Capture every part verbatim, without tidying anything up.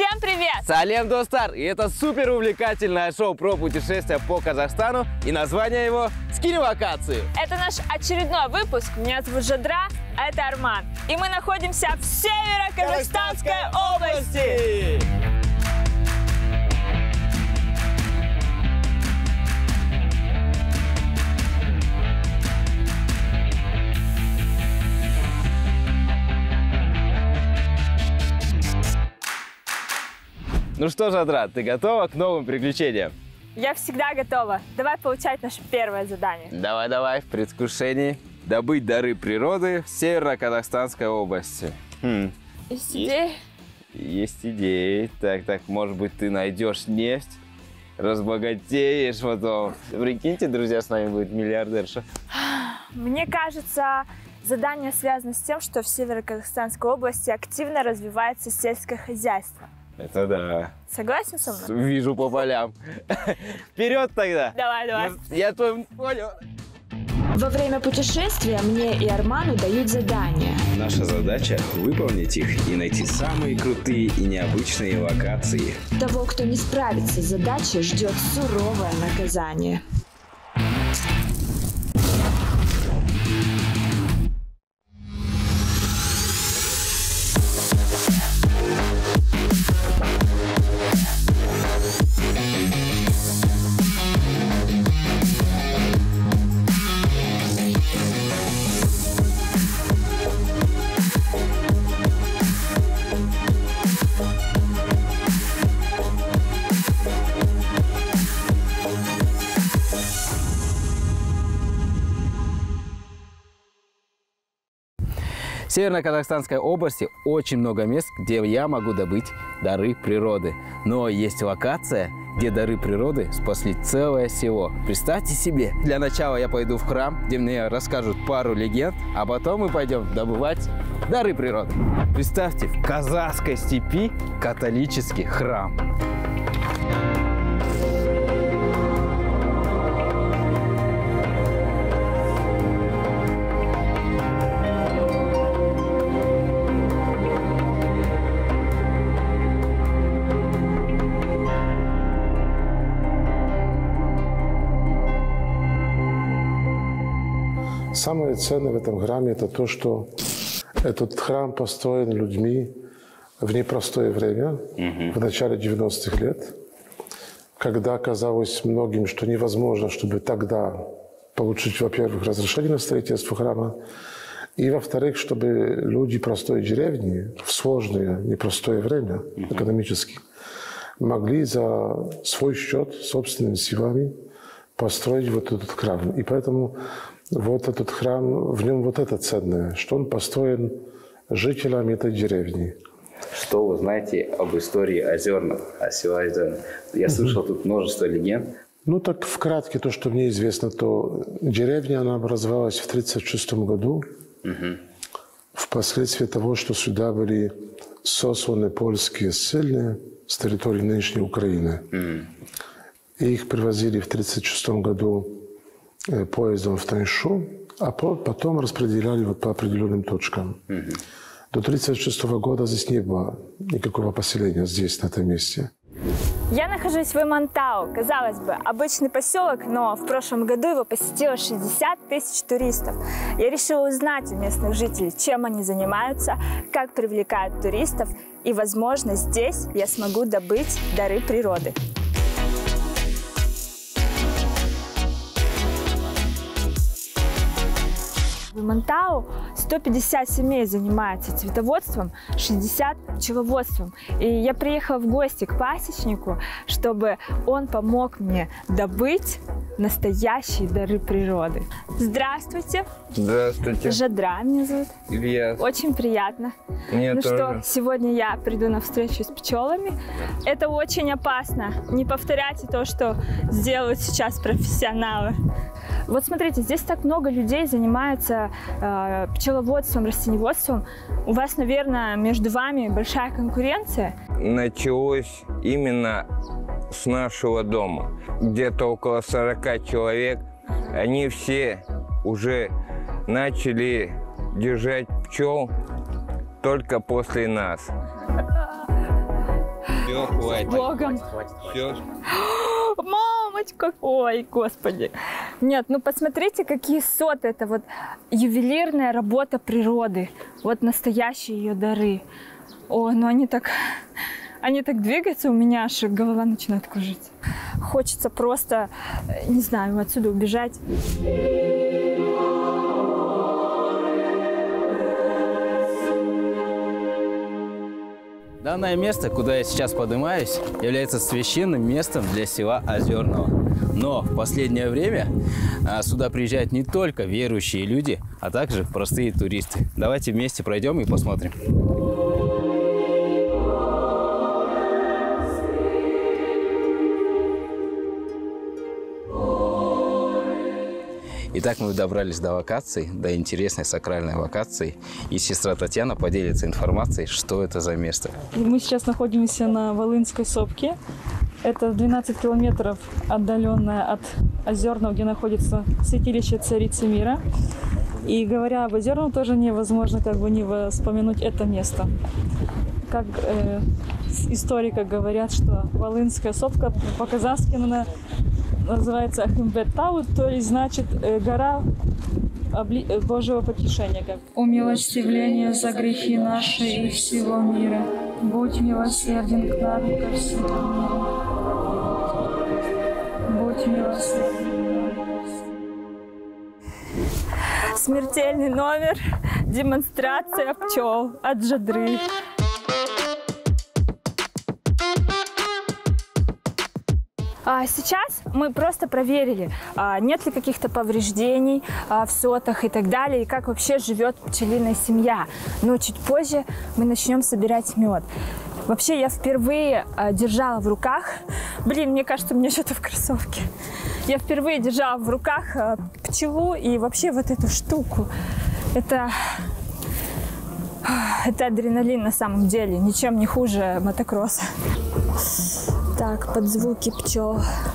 Всем привет! Салем, достар! И это супер увлекательное шоу про путешествия по Казахстану. И название его «Скинь вакацию». Это наш очередной выпуск. Меня зовут Жадра, а это Арман. И мы находимся в Северо-Казахстанской области. Ну что, Жадра, ты готова к новым приключениям? Я всегда готова. Давай получать наше первое задание. Давай-давай, в предвкушении. Добыть дары природы в Северо-Казахстанской области. Хм. Есть идеи? Есть идеи. Так, так, может быть, ты найдешь нефть, разбогатеешь потом. Прикиньте, друзья, с нами будет миллиардерша. Мне кажется, задание связано с тем, что в Северо-Казахстанской области активно развивается сельское хозяйство. Это да. Согласен со мной? Вижу по полям. Вперед тогда. Давай, давай. Я, я твой понял. Во время путешествия мне и Арману дают задания. Наша задача – выполнить их и найти самые крутые и необычные локации. Того, кто не справится с задачей, ждет суровое наказание. В Северо-Казахстанской области очень много мест, где я могу добыть дары природы. Но есть локация, где дары природы спасли целое село. Представьте себе, для начала я пойду в храм, где мне расскажут пару легенд, а потом мы пойдем добывать дары природы. Представьте, в казахской степи католический храм. Самое ценное в этом храме – это то, что этот храм построен людьми в непростое время, mm-hmm. в начале девяностых лет, когда казалось многим, что невозможно, чтобы тогда получить, во-первых, разрешение на строительство храма, и, во-вторых, чтобы люди простой деревни в сложное, непростое время mm-hmm. экономически могли за свой счет, собственными силами построить вот этот храм. И поэтому вот этот храм, в нем вот это ценное, что он построен жителями этой деревни. Что вы знаете об истории Озерных, о селе Озерных? Я слышал тут множество легенд. Ну так вкратце то, что мне известно, то деревня, она образовалась в тридцать шестом году, угу. впоследствии того, что сюда были сосланы польские ссыльные с территории нынешней Украины. Угу. И их привозили в тридцать шестом году поездом в Таньшу, а потом распределяли вот по определенным точкам. Mm-hmm. До тридцать шестого года здесь не было никакого поселения, здесь, на этом месте. Я нахожусь в Имантау. Казалось бы, обычный поселок, но в прошлом году его посетило шестьдесят тысяч туристов. Я решила узнать у местных жителей, чем они занимаются, как привлекают туристов, и, возможно, здесь я смогу добыть дары природы. В Имантау сто пятьдесят семей занимается цветоводством, шестьдесят пчеловодством. И я приехала в гости к пасечнику, чтобы он помог мне добыть настоящие дары природы. Здравствуйте. Здравствуйте. Жадра меня зовут. Илья. Очень приятно. Мне ну тоже. Что, сегодня я приду на встречу с пчелами. Это очень опасно. Не повторяйте то, что сделают сейчас профессионалы. Вот смотрите, здесь так много людей занимается э, пчеловодством, растениеводством. У вас, наверное, между вами большая конкуренция? Началось именно с нашего дома. Где-то около сорока человек. Они все уже начали держать пчел только после нас. Все, хватит. Богом. Все. Мамочка! Ой, господи. Нет, ну посмотрите, какие соты. Это вот ювелирная работа природы. Вот настоящие ее дары. О, ну они так... Они так двигаются, у меня аж голова начинает кружиться. Хочется просто, не знаю, отсюда убежать. Данное место, куда я сейчас поднимаюсь, является священным местом для села Озерного. Но в последнее время а, сюда приезжают не только верующие люди, а также простые туристы. Давайте вместе пройдем и посмотрим. Итак, мы добрались до локации, до интересной сакральной локации. И сестра Татьяна поделится информацией, что это за место. Мы сейчас находимся на Волынской сопке. Это двенадцать километров отдаленное от Озерного, где находится святилище Царицы Мира. И говоря об Озерном, тоже невозможно как бы не вспомянуть это место. Как э, историки говорят, что Волынская сопка по-казахски она называется Ахимбеттау, то есть значит э, гора обли... Божьего потешения. Как. О милостивление за грехи наши и всего мира, будь милосерден к нам и ко всему миру. Будь милосерден. Смертельный номер, демонстрация пчел от Жадры. А сейчас мы просто проверили, а, нет ли каких-то повреждений а, в сотах и так далее, и как вообще живет пчелиная семья. Но чуть позже мы начнем собирать мед. Вообще я впервые а, держала в руках, блин, мне кажется, у меня что-то в кроссовке. Я впервые держала в руках а, пчелу и вообще вот эту штуку. Это, это адреналин на самом деле, ничем не хуже мотокросса. Так, под звуки пчел.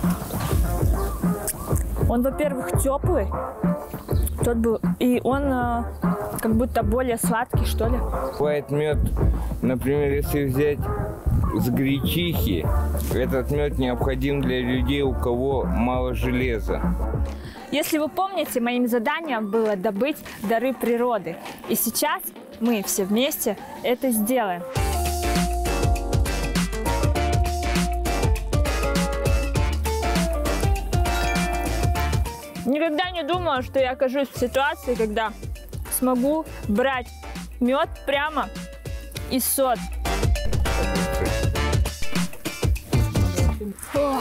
Он, во-первых, теплый. Тот был, и он э, как будто более сладкий, что ли. Бывает мед, например, если взять с гречихи, этот мед необходим для людей, у кого мало железа. Если вы помните, моим заданием было добыть дары природы. И сейчас мы все вместе это сделаем. Никогда не думала, что я окажусь в ситуации, когда смогу брать мед прямо из сот. Ох.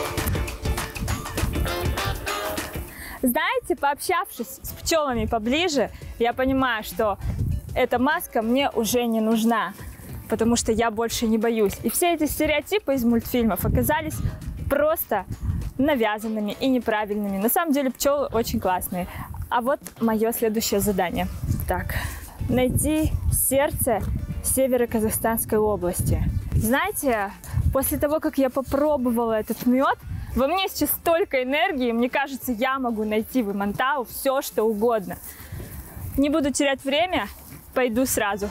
Знаете, пообщавшись с пчелами поближе, я понимаю, что эта маска мне уже не нужна, потому что я больше не боюсь. И все эти стереотипы из мультфильмов оказались просто навязанными и неправильными. На самом деле пчелы очень классные. А вот мое следующее задание. Так, найти сердце Северо-Казахстанской области. Знаете, после того, как я попробовала этот мед, во мне сейчас столько энергии, мне кажется, я могу найти в Имантау все, что угодно. Не буду терять время, пойду сразу.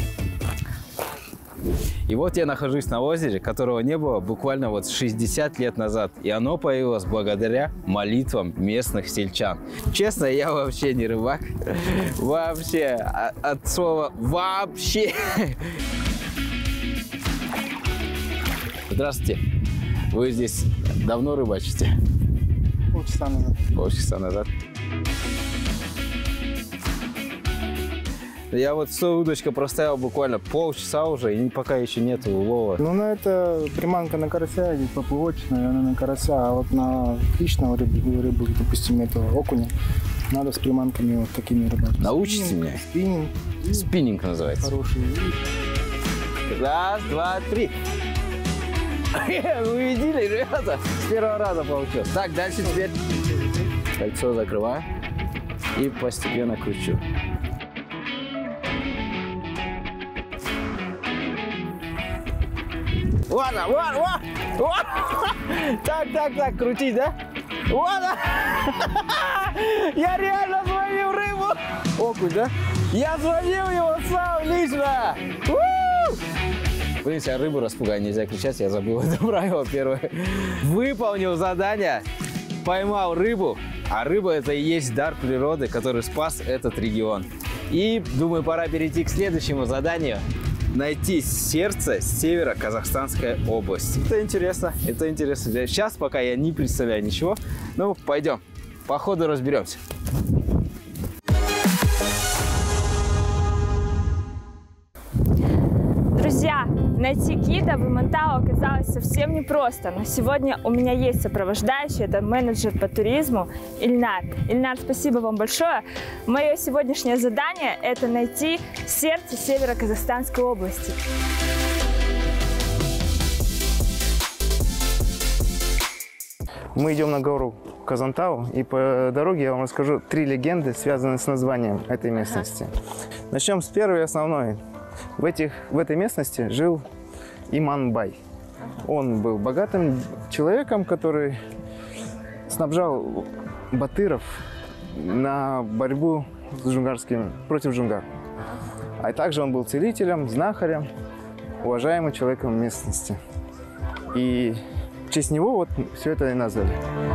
И вот я нахожусь на озере, которого не было буквально вот шестьдесят лет назад. И оно появилось благодаря молитвам местных сельчан. Честно, я вообще не рыбак. Вообще. От слова «вообще». Здравствуйте. Вы здесь давно рыбачите? Полчаса назад. Полчаса назад. Я вот свою удочку проставил буквально полчаса уже, и пока еще нет улова. Ну, на это приманка на карася или поплавочная, она на карася, а вот на хищного рыбу, рыбу, допустим, этого окуня, надо с приманками вот такими рыбачить. Научите спиннинг, меня? Спиннинг. Спиннинг называется. Хороший. Раз, два, три. Вы видели, ребята? С первого раза получилось. Так, дальше теперь кольцо закрываю и постепенно кручу. Вот она, вот, вот, вот. Так, так, так, крутить, да? Вот она. Я реально словил рыбу. Окунь, да? Я словил его сам лично. У-у-у! Блин, себя рыбу распугать, нельзя кричать, я забыл это правило первое. Выполнил задание, поймал рыбу, а рыба это и есть дар природы, который спас этот регион. И думаю, пора перейти к следующему заданию. Найти сердце Северо-Казахстанской области. Это интересно, это интересно. Сейчас пока я не представляю ничего. Ну, пойдем, по ходу разберемся. Друзья, найти гида в Имантау оказалось совсем непросто, но сегодня у меня есть сопровождающий, это менеджер по туризму Ильнар. Ильнар, спасибо вам большое. Мое сегодняшнее задание – это найти сердце Северо-Казахстанской области. Мы идем на гору Казантау, и по дороге я вам расскажу три легенды, связанные с названием этой местности. Ага. Начнем с первой и основной. В, этих, в этой местности жил Иманбай. Он был богатым человеком, который снабжал батыров на борьбу с джунгарским, против джунгар. А также он был целителем, знахарем, уважаемым человеком местности. И в честь него вот все это и назвали.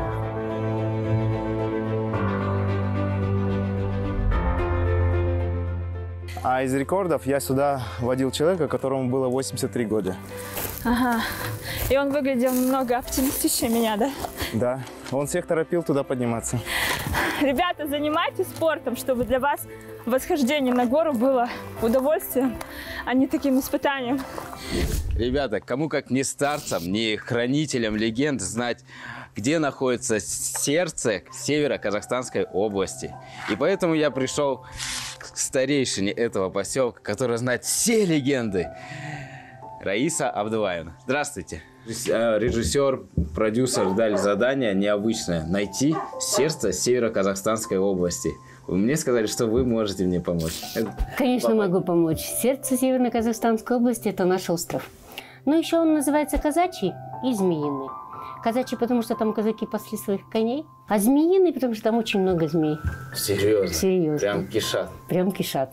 А из рекордов я сюда водил человека, которому было восемьдесят три года. Ага. И он выглядел немного оптимистичнее меня, да? Да. Он всех торопил туда подниматься. Ребята, занимайтесь спортом, чтобы для вас восхождение на гору было удовольствием, а не таким испытанием. Ребята, кому как не старцам, не хранителям легенд знать, где находится сердце Северо-Казахстанской области. И поэтому я пришел к старейшине этого поселка, которая знает все легенды. Раиса Абдулаевна. Здравствуйте. Режиссер, продюсер дали задание необычное – найти сердце Северо-Казахстанской области. Вы мне сказали, что вы можете мне помочь. Конечно, могу помочь. Сердце Северо-Казахстанской области – это наш остров. Но еще он называется Казачий и Змеиный. Казачий, потому что там казаки пасли своих коней, а Змеиный, потому что там очень много змей. Серьезно? Серьезно. Прям кишат? Прям кишат.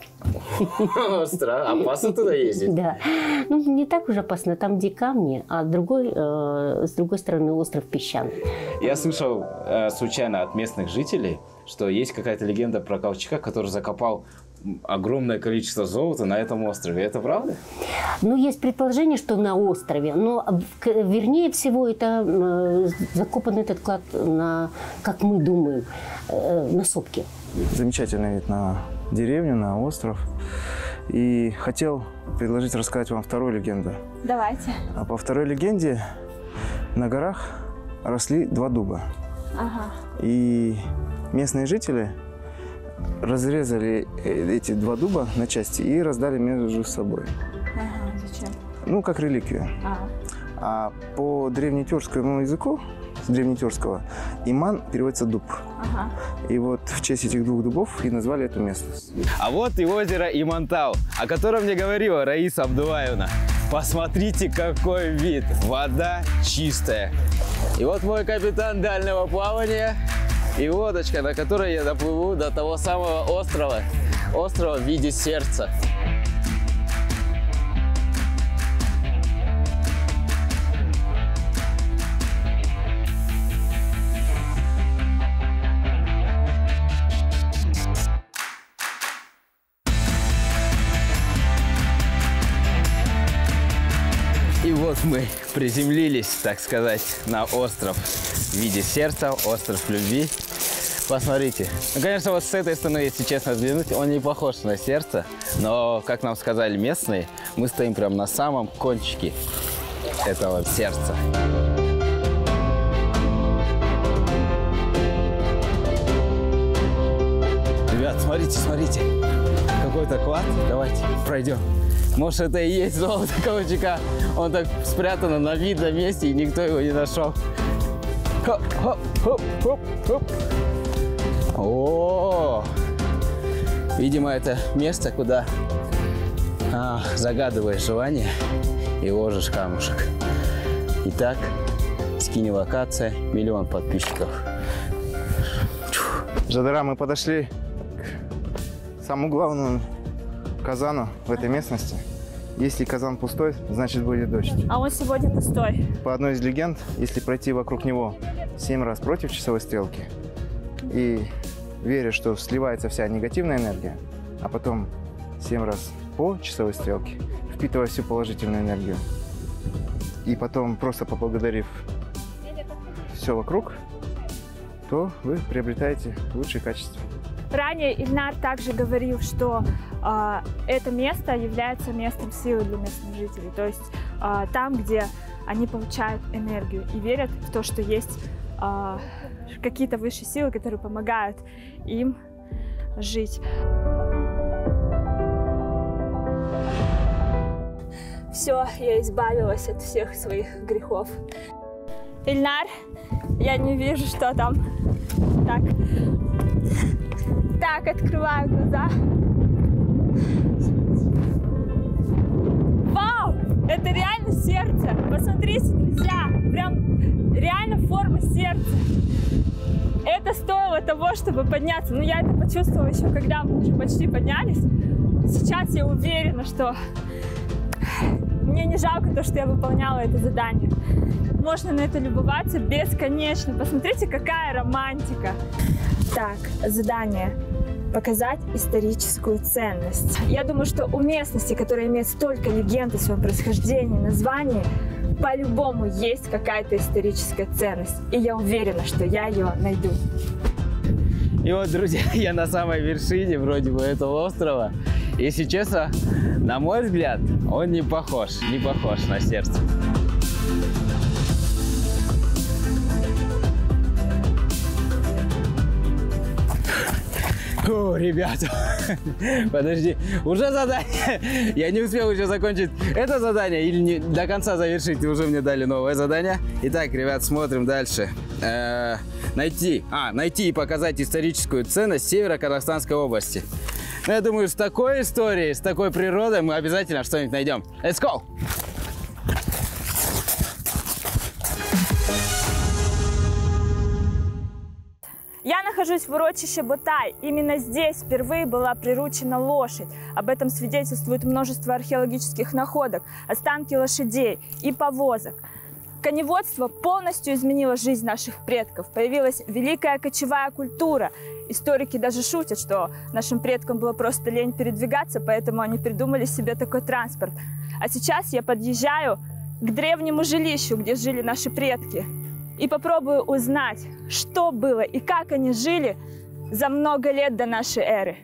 Странно. Опасно туда ездить? Да. Ну, не так уж опасно. Там, где камни, а другой, э, с другой стороны остров песчаный. Я слышал э, случайно от местных жителей, что есть какая-то легенда про Колчака, который закопал огромное количество золота на этом острове. Это правда? Ну, есть предположение, что на острове, но вернее всего это э, закопан этот клад на, как мы думаем, э, на сопке. Замечательный вид на деревню, на остров. И хотел предложить рассказать вам вторую легенду. Давайте. А по второй легенде на горах росли два дуба. Ага. И местные жители разрезали эти два дуба на части и раздали между собой. Ага, зачем? Ну, как реликвию. Ага. А по древнетюркскому языку, с древнетюркского, иман переводится дуб. Ага. И вот в честь этих двух дубов и назвали эту местность. А вот и озеро Имантау, о котором мне говорила Раиса Абдулаевна. Посмотрите, какой вид! Вода чистая. И вот мой капитан дальнего плавания и лодочка, на которой я доплыву до того самого острова. Острова в виде сердца. И вот мы приземлились, так сказать, на остров в виде сердца, остров любви. Посмотрите. Ну, конечно, вот с этой стороны, если честно взглянуть, он не похож на сердце, но, как нам сказали местные, мы стоим прямо на самом кончике этого сердца. Ребят, смотрите, смотрите. Какой-то клад. Давайте пройдем. Может, это и есть золото Колчака. Он так спрятан на видном месте, и никто его не нашел. Хоп, хоп, хоп, хоп, хоп. О, видимо, это место, куда а, загадываешь желание и ложишь камушек. Итак, скини локация, миллион подписчиков. Жадара, мы подошли к самому главному казану в этой местности. Если казан пустой, значит будет дождь. А он сегодня пустой. По одной из легенд, если пройти вокруг него семь раз против часовой стрелки и веря, что сливается вся негативная энергия, а потом семь раз по часовой стрелке, впитывая всю положительную энергию, и потом просто поблагодарив все вокруг, то вы приобретаете лучшие качества. Ранее Ильнар также говорил, что э, это место является местом силы для местных жителей, то есть э, там, где они получают энергию и верят в то, что есть э, какие-то высшие силы, которые помогают им жить. Все, я избавилась от всех своих грехов. Ильнар, я не вижу, что там. Так. Так, открываю глаза. Вау! Это реально сердце. Посмотрите, друзья. Прям реально форма сердца. Это стоило того, чтобы подняться. Но я это почувствовала еще, когда мы уже почти поднялись. Сейчас я уверена, что мне не жалко то, что я выполняла это задание. Можно на это любоваться бесконечно. Посмотрите, какая романтика. Так, задание. Показать историческую ценность. Я думаю, что у местности, которая имеет столько легенд о своем происхождении, названии, по-любому есть какая-то историческая ценность. И я уверена, что я ее найду. И вот, друзья, я на самой вершине вроде бы этого острова. Если честно, на мой взгляд, он не похож, не похож на сердце. О, ребята, подожди, уже задание, я не успел еще закончить это задание или не, до конца завершить, и уже мне дали новое задание. Итак, ребят, смотрим дальше. Э, найти, а, найти и показать историческую ценность Северо-Казахстанской области. Ну, я думаю, с такой историей, с такой природой мы обязательно что-нибудь найдем. Let's go! Я нахожусь в урочище Ботай. Именно здесь впервые была приручена лошадь. Об этом свидетельствует множество археологических находок, останки лошадей и повозок. Коневодство полностью изменило жизнь наших предков. Появилась великая кочевая культура. Историки даже шутят, что нашим предкам было просто лень передвигаться, поэтому они придумали себе такой транспорт. А сейчас я подъезжаю к древнему жилищу, где жили наши предки, и попробую узнать, что было и как они жили за много лет до нашей эры.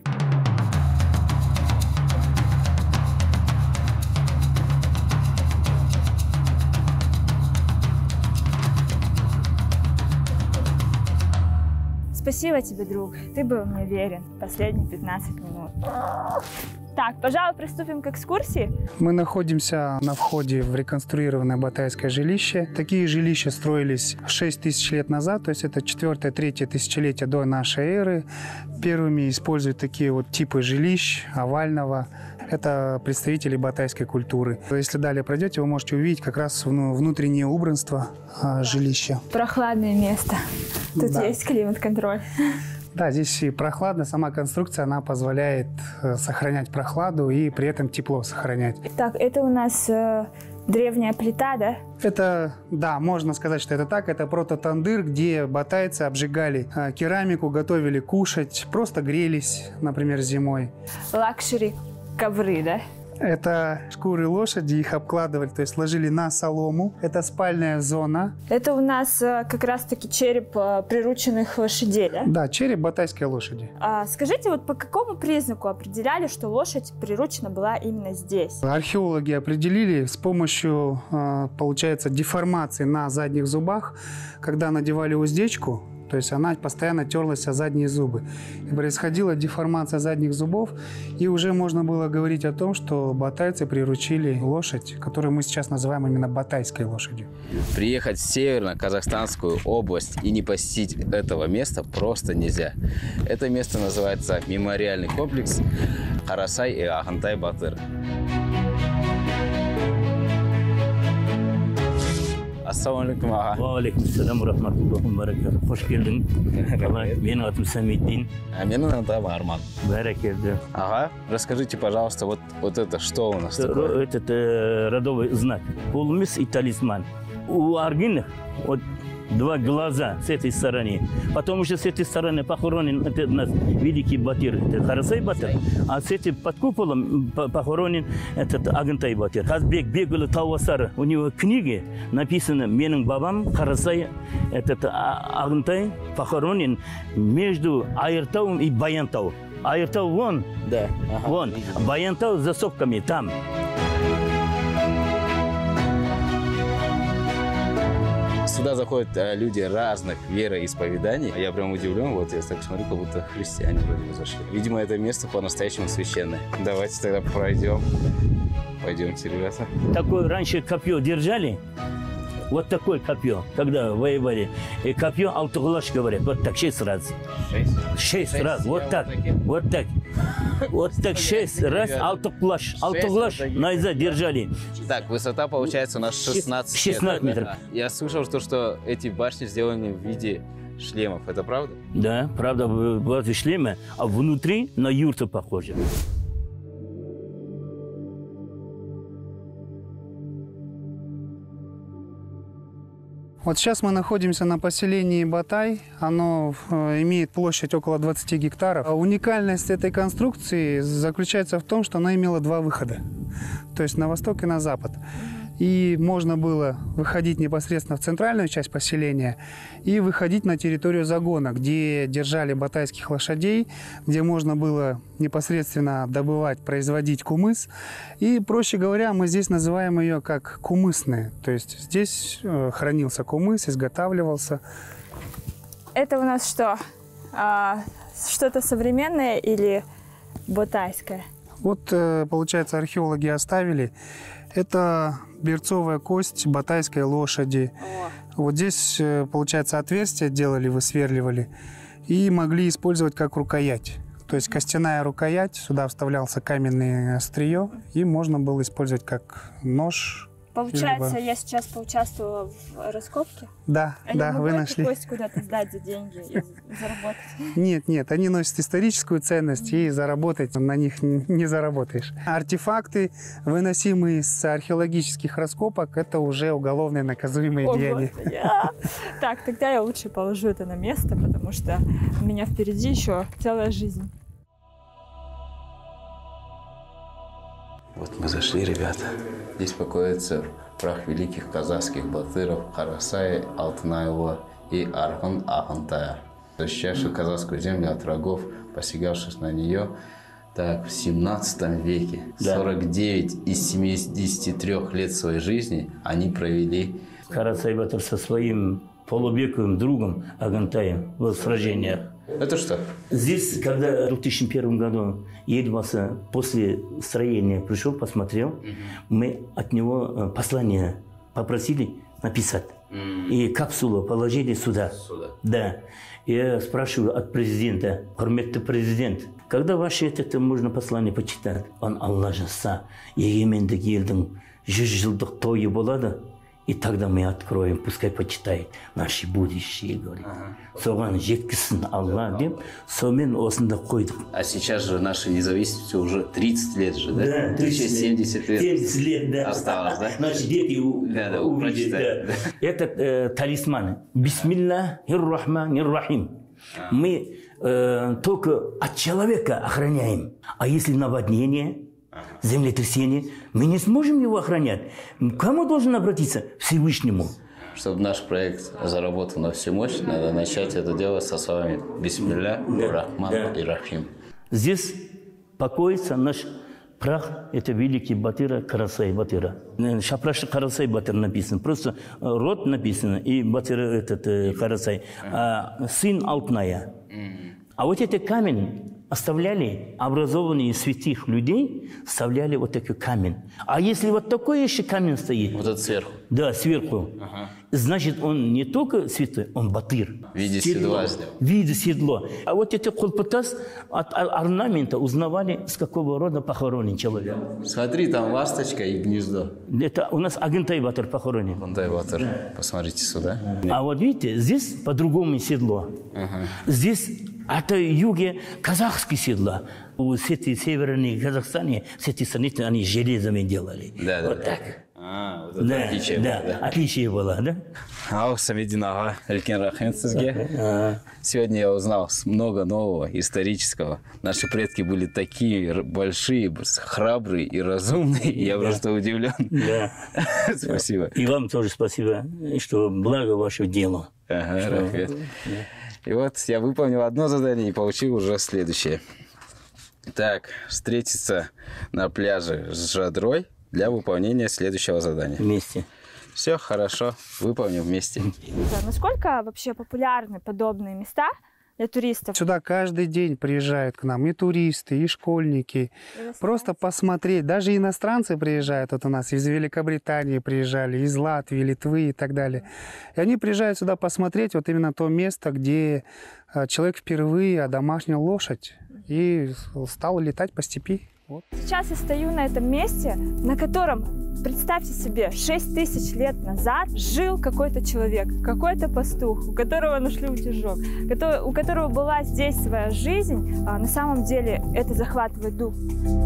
Спасибо тебе, друг. Ты был мне верен последние пятнадцать минут. Так, пожалуй, приступим к экскурсии. Мы находимся на входе в реконструированное батайское жилище. Такие жилища строились шесть тысяч лет назад, то есть это четвёртое-третье тысячелетие до нашей эры. Первыми используют такие вот типы жилищ овального. Это представители батайской культуры. Если далее пройдете, вы можете увидеть как раз внутреннее убранство жилища. Прохладное место. Тут да. Есть климат-контроль. Да, здесь и прохладно. Сама конструкция, она позволяет сохранять прохладу и при этом тепло сохранять. Так, это у нас э, древняя плита, да? Это, да, можно сказать, что это так. Это прототандыр, где батайцы обжигали э, керамику, готовили кушать, просто грелись, например, зимой. Лакшери ковры, да? Это шкуры лошади, их обкладывали, то есть ложили на солому. Это спальная зона. Это у нас э, как раз-таки череп э, прирученных лошадей, да? Да, череп батайской лошади. А, скажите, вот по какому признаку определяли, что лошадь приручена была именно здесь? Археологи определили с помощью, э, получается, деформации на задних зубах, когда надевали уздечку. То есть она постоянно терлась о задние зубы. И происходила деформация задних зубов, и уже можно было говорить о том, что батайцы приручили лошадь, которую мы сейчас называем именно батайской лошадью. Приехать в Северо-Казахстанскую область и не посетить этого места просто нельзя. Это место называется мемориальный комплекс Карасай и Ахантай-Батыр. Ассалаумалейкум, аға. Уағалейкумассалам, рахматуллахи ва баракатух. Қош келдің. Менің атым Самиддин. А менің атым Арман. Бәрекелді. Ага. Расскажите, пожалуйста, вот, вот это что у нас такое? Этот э, родовой знак. Полумес и талисман. У аргинных вот два глаза с этой стороны. Потом уже с этой стороны похоронен это у нас великий батыр, это Карасай батыр. А с этим под куполом похоронен этот Агынтай батыр. Казбек Бегулы Тауасары. У него книги написано «Менің бабам Карасай, этот Агынтай похоронен между Айыртауом и Баянтау». Айыртау вон, да, ага, вон, видимо. Баянтау за сопками там. Сюда заходят а, люди разных вероисповеданий. Я прям удивлен, вот я так смотрю, как будто христиане вроде бы зашли. Видимо, это место по-настоящему священное. Давайте тогда пройдем. Пойдемте, ребята. Такое раньше копье держали. Вот такое копье, когда воевали. И копье аутоглаш говорят. Вот так шесть раз. Шесть? Шесть, шесть раз. Вот так. Вот так. Вот так шесть раз аутоглаш. Аутоглаш найза держали. Так, высота получается у нас шестнадцать, шестнадцать метров. метров. Я слышал, что, что эти башни сделаны в виде шлемов. Это правда? Да, правда, в виде шлема, а внутри на юрту похоже. Вот сейчас мы находимся на поселении Батай. Оно э, имеет площадь около двадцати гектаров. А уникальность этой конструкции заключается в том, что она имела два выхода. То есть на восток и на запад. И можно было выходить непосредственно в центральную часть поселения и выходить на территорию загона, где держали батайских лошадей, где можно было непосредственно добывать, производить кумыс. И, проще говоря, мы здесь называем ее как кумысные. То есть здесь хранился кумыс, изготавливался. Это у нас что? А, что-то современное или батайское? Вот, получается, археологи оставили. Это берцовая кость батайской лошади. О. Вот здесь, получается, отверстия делали, высверливали и могли использовать как рукоять. То есть костяная рукоять, сюда вставлялся каменное острие, и можно было использовать как нож. Получается, либо... я сейчас поучаствовала в раскопке? Да, а да, вы нашли. Кость куда-то сдать за деньги и заработать? Нет, нет, они носят историческую ценность, и заработать на них не заработаешь. Артефакты, выносимые с археологических раскопок, это уже уголовное наказуемое О, деяние. Я... Так, тогда я лучше положу это на место, потому что у меня впереди еще целая жизнь. Вот мы зашли, ребята. Здесь покоится прах великих казахских батыров Карасая, Алтынаева и Арғын Ағынтая, защищавших казахскую землю от врагов, посягавших на нее. Так, в семнадцатом веке, да. сорок девять из семидесяти трёх лет своей жизни они провели. Карасай батыр со своим полубековым другом Ағынтаем в сражениях. Это что? Здесь, когда в две тысячи первом году Елбасы после строения пришел, посмотрел, mm-hmm. мы от него послание попросили написать. Mm-hmm. И капсулу положили сюда. Сюда. Да. Я спрашиваю от президента, құрметті президент, когда ваше это можно послание почитать? Он Алла жазса, егемендік елдің жүз жылдық тойы болады. И тогда мы откроем, пускай почитает наши будущие, говорит. Соған жеткізсін Алла деп, сомен осында қойдық. А сейчас же нашей независимости уже тридцать лет же, да? Да, тридцать семьдесят лет. семьдесят лет, да. Осталось, да? Наши дети да, да, увидят, да. Да. Это э, талисман. Бисмиллахир-рахманир-рахим. А. Мы э, только от человека охраняем. А если наводнение, землетрясение, мы не сможем его охранять. К кому должен обратиться? Всевышнему. Чтобы наш проект заработал на всю мощь, надо начать это делать со словами Бисмилля, да, Рахман да. и Рахим. Здесь покоится наш прах, это великий батыра Карасай батыра. Шапраш Карасай батыр написано, просто род написано и батыра этот Карасай, а сын Алтыная. А вот этот камень оставляли образованные святых людей, вставляли вот такой камень. А если вот такой еще камень стоит... Вот это сверху? Да, сверху. Ага. Значит, он не только святой, он батыр. В виде седла сделал. В виде седла. А вот эти колпатас от орнамента узнавали, с какого рода похоронен человек. Смотри, там ласточка и гнездо. Это у нас Агынтай батыр похоронен. Агынтай батыр. Да. Посмотрите сюда. А вот видите, здесь по-другому седло. Ага. Здесь это юге казахские седла. У эти северные Казахстане, все эти страны, они железами делали. Да, да. Вот да. так. А, вот это да, отличие да, было, да? Отличие было, да? Ау, Самедин ага, Элькен рахмет сізге. Сегодня я узнал много нового, исторического. Наши предки были такие большие, храбрые и разумные. Я да. просто удивлен. Да. Спасибо. И вам тоже спасибо, что благо ваше дело. Ага, что... рахмет. И вот я выполнил одно задание и получил уже следующее. Так, встретиться на пляже с Жадрой для выполнения следующего задания. Вместе. Все хорошо, выполним вместе. Насколько вообще популярны подобные места для туристов? Сюда каждый день приезжают к нам и туристы, и школьники. И просто посмотреть. Даже иностранцы приезжают. Вот у нас из Великобритании приезжали, из Латвии, Литвы и так далее. И они приезжают сюда посмотреть вот именно то место, где человек впервые одомашнил лошадь и стал летать по степи. Вот. Сейчас я стою на этом месте, на котором, представьте себе, шесть тысяч лет назад жил какой-то человек, какой-то пастух, у которого нашли утюжок, который, у которого была здесь своя жизнь. А на самом деле это захватывает дух.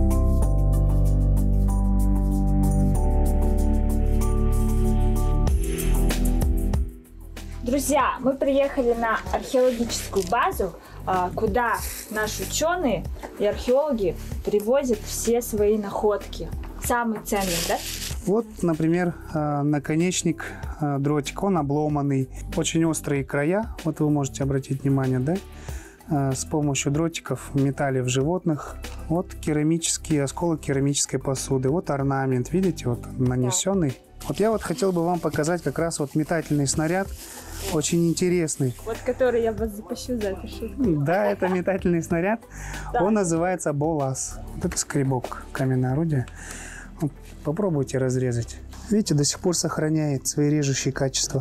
Друзья, мы приехали на археологическую базу, куда наши ученые и археологи привозят все свои находки. Самые ценные, да? Вот, например, наконечник дротика, он обломанный, очень острые края, вот вы можете обратить внимание, да? С помощью дротиков метали в животных. Вот керамический осколок керамической посуды, вот орнамент, видите, вот нанесенный. Да. Вот я вот хотел бы вам показать как раз вот метательный снаряд, очень интересный. Вот который я вас запущу за эту шутку. Да, это метательный снаряд. Да. Он называется болас. Вот это скребок, каменное орудие. Вот, попробуйте разрезать. Видите, до сих пор сохраняет свои режущие качества.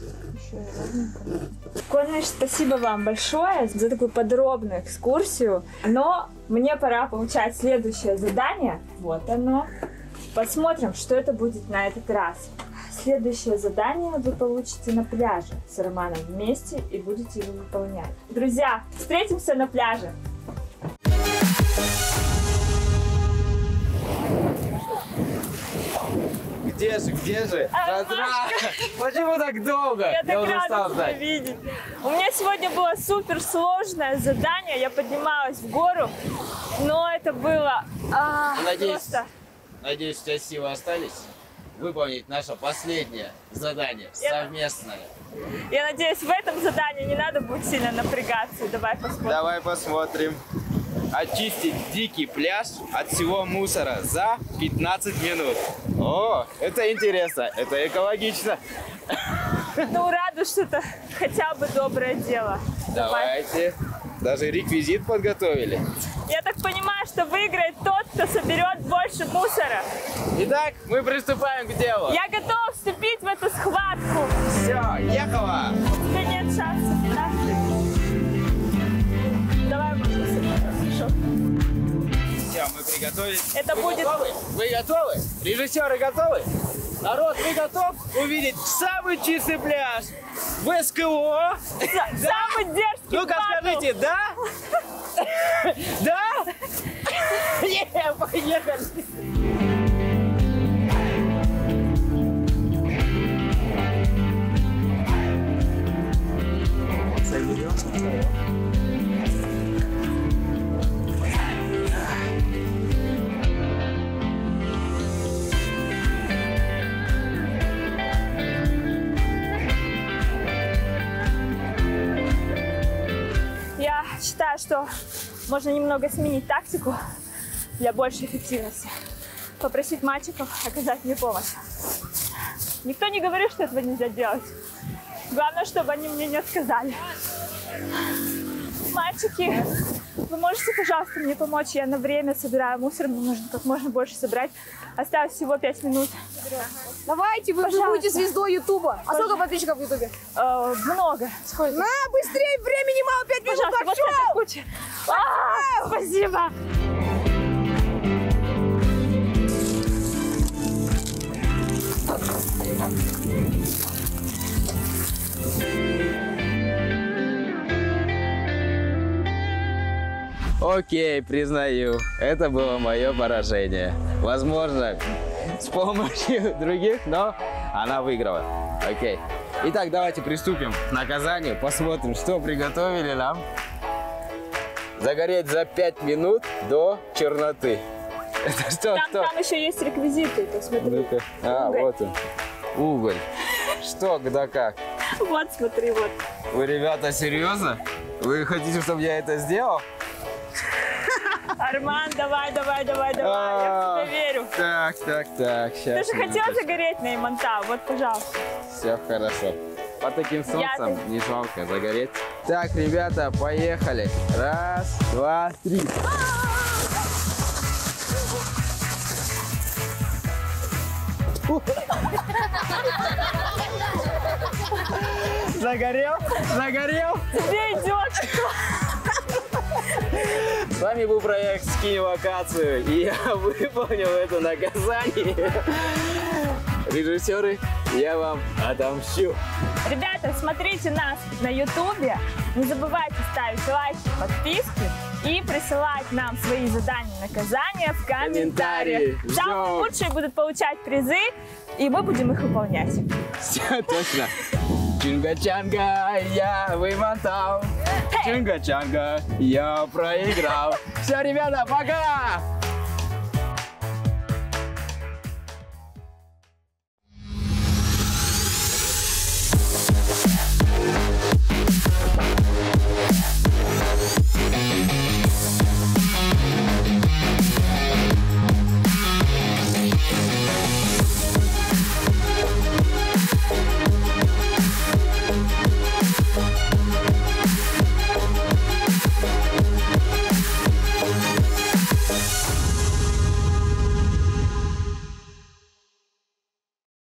Конныш, спасибо вам большое за такую подробную экскурсию. Но мне пора получать следующее задание. Вот оно. Посмотрим, что это будет на этот раз. Следующее задание вы получите на пляже с Романом вместе и будете его выполнять. Друзья, встретимся на пляже! Где же, где же? Жадра! Почему так долго? Я, я так уже рада ждать. видеть. У меня сегодня было супер сложное задание. Я поднималась в гору, но это было а, надеюсь, просто... Надеюсь, у тебя силы остались выполнить наше последнее задание совместное. Я надеюсь, в этом задании не надо будет сильно напрягаться. Давай посмотрим. Давай посмотрим. Очистить дикий пляж от всего мусора за пятнадцать минут. О, это интересно, это экологично. Ну, рада, что это хотя бы доброе дело. Давайте. Даже реквизит подготовили. Я так понимаю, что выиграет тот, кто соберет больше мусора. Итак, мы приступаем к делу. Я готова вступить в эту схватку. Все, ехала. У тебя нет шансов, да? Давай мусор. Хорошо. Все, мы приготовились. Это вы будет... Готовы? Вы готовы? Режиссеры готовы? Народ, вы готов увидеть самый чистый пляж в СКО? Самый дерзкий. Ну-ка скажите, да? Да? Не, поехали. Я считаю, что можно немного сменить тактику для большей эффективности. Попросить мальчиков оказать мне помощь. Никто не говорит, что этого нельзя делать. Главное, чтобы они мне не отказали. Мальчики, Вы можете, пожалуйста, мне помочь? Я на время собираю мусор, мне нужно как можно больше собрать. Осталось всего пять минут. Давайте, вы, вы будете звездой Ютуба. А сколько подписчиков в Ютубе? Э, много. Сколько? На, быстрее, времени мало, пять минут, пошел! Вот эта куча. А, спасибо! Окей, признаю, это было мое поражение. Возможно, с помощью других, но она выиграла. Окей. Итак, давайте приступим к наказанию. Посмотрим, что приготовили нам. Загореть за пять минут до черноты. Это что, там, что? Там еще есть реквизиты, посмотри. А, Уголь. вот он. Уголь. Что, да как? Вот, смотри, вот. Вы, ребята, серьезно? Вы хотите, чтобы я это сделал? Арман, давай, давай, давай, давай, я в тебя верю. Так, так, так, сейчас. Ты же хотел загореть на Имантау, вот, пожалуйста. Все хорошо. Под таким солнцем Я... не жалко загореть. Так, ребята, поехали. Раз, два, три. Загорел? Загорел? Тебе идет. С вами был проект «Скинь локацию», и я выполнил это наказание. Режиссеры, я вам отомщу. Ребята, смотрите нас на ютубе. Не забывайте ставить лайки, подписки и присылать нам свои задания, наказания в комментариях. Самые лучшие будут получать призы, и мы будем их выполнять. Все точно. Чунга-чанга, я вымотал. Чунга-чанга, я проиграл. Все, ребята, пока!